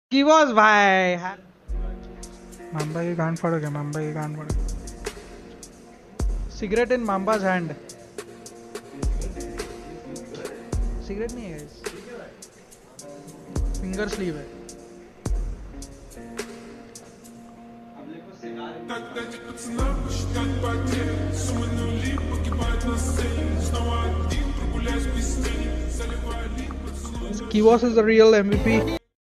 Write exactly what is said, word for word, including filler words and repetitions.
की वॉज भाई हा- मांबा की गांड फाड़ोगे, मांबा की गांड फाड़ोगे। Cigarette in Mamba's hand. Cigarette नहीं है guys, फिंगर स्लीव है। Kivos is the real M V P.